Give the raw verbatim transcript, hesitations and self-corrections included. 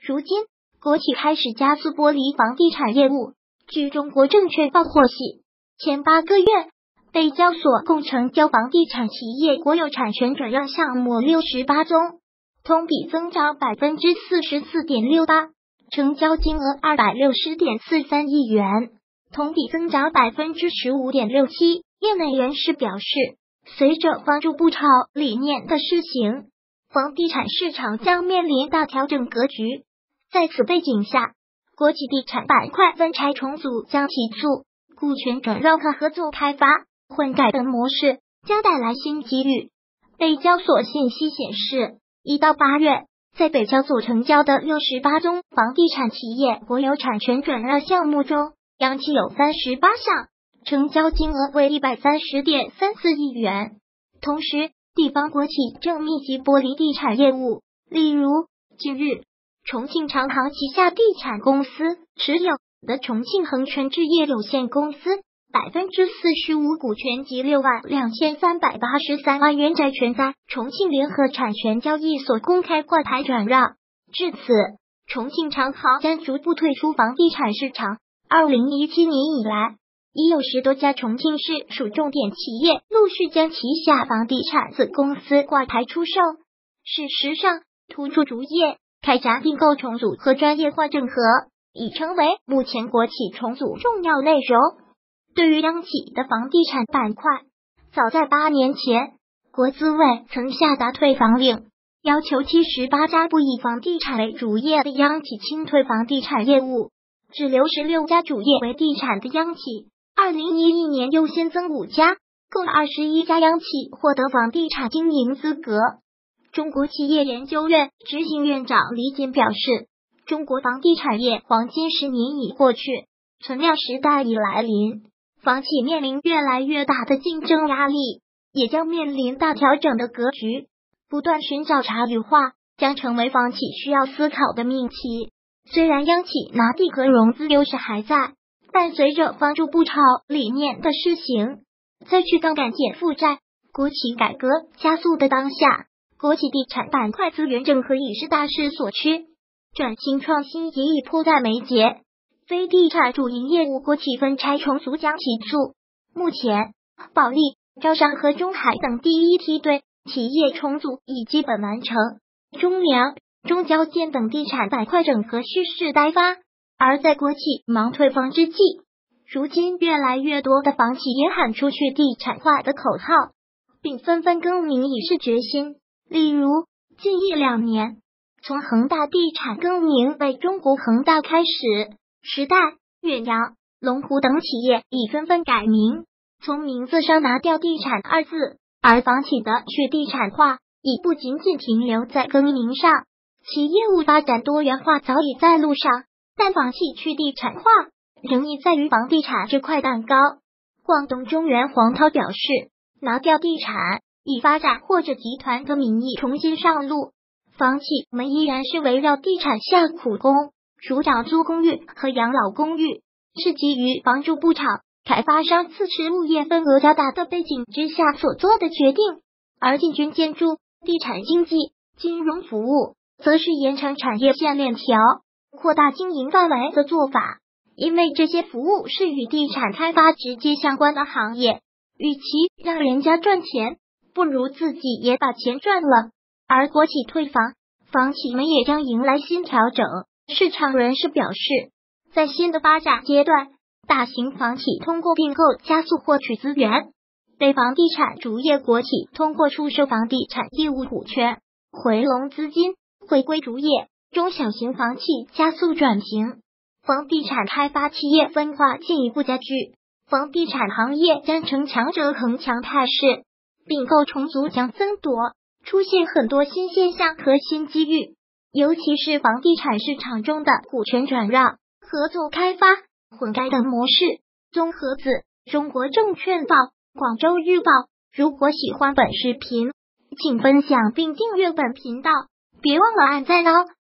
如今，国企开始加速剥离房地产业务。据中国证券报获悉，前八个月，北交所共成交房地产企业国有产权转让项目六十八宗，同比增长百分之四十四点六八，成交金额二百六十点四三亿元，同比增长百分之十五点六七。业内人士表示，随着房住不炒理念的施行，房地产市场将面临大调整格局。在此背景下，国企地产板块分拆重组将提速，股权转让和合作开发、混改等模式将带来新机遇。北交所信息显示，一到八月，在北交所成交的六十八宗房地产企业国有产权转让项目中，央企有三十八项，成交金额为一百三十点三四亿元。同时，地方国企正密集剥离地产业务，例如，近日，重庆长航旗下地产公司持有的重庆恒泉置业有限公司百分之四十五股权及六万两千三百八十三万元债权在重庆联合产权交易所公开挂牌转让。至此，重庆长航将逐步退出房地产市场。二零一七年以来，已有十多家重庆市属重点企业陆续将旗下房地产子公司挂牌出售。事实上，突出竹业、开展并购重组和专业化整合，已成为目前国企重组重要内容。对于央企的房地产板块，早在八年前，国资委曾下达退房令，要求七十八家不以房地产为主业的央企清退房地产业务，只留十六家主业为地产的央企。二零一一年又新增五家，共二十一家央企获得房地产经营资格。中国企业研究院执行院长李锦表示，中国房地产业黄金十年已过去，存量时代已来临，房企面临越来越大的竞争压力，也将面临大调整的格局，不断寻找差异化将成为房企需要思考的命题。虽然央企拿地和融资优势还在，但随着房住不炒理念的施行，在去杠杆减负债、国企改革加速的当下，国企地产板块资源整合已是大势所趋，转型创新也已迫在眉睫。非地产主营业务国企分拆重组将提速。目前，保利、招商和中海等第一梯队企业重组已基本完成，中粮、中交建等地产板块整合蓄势待发。而在国企忙退房之际，如今越来越多的房企也喊出去地产化的口号，并纷纷更名以示决心。例如，近一两年，从恒大地产更名为中国恒大开始，时代、远洋、龙湖等企业已纷纷改名，从名字上拿掉地产二字。而房企的去地产化已不仅仅停留在更名上，其业务发展多元化早已在路上。但房企去地产化仍然在于房地产这块蛋糕。广东中原黄涛表示，拿掉地产，以发展或者集团的名义重新上路，房企们依然是围绕地产下苦功，如长租公寓和养老公寓，是基于房住不炒、开发商自持物业份额较大的背景之下所做的决定。而进军建筑、地产经纪、金融服务，则是延长产业线链条、扩大经营范围的做法，因为这些服务是与地产开发直接相关的行业，与其让人家赚钱，不如自己也把钱赚了。而国企退房，房企们也将迎来新调整。市场人士表示，在新的发展阶段，大型房企通过并购加速获取资源，非房地产主业国企通过出售房地产业务股权，回笼资金，回归主业。中小型房企加速转型，房地产开发企业分化进一步加剧，房地产行业将呈强者恒强态势，并购重组将增多，出现很多新现象和新机遇，尤其是房地产市场中的股权转让、合作开发、混改等模式。综合子、中国证券报、广州日报。如果喜欢本视频，请分享并订阅本频道，别忘了按赞哦。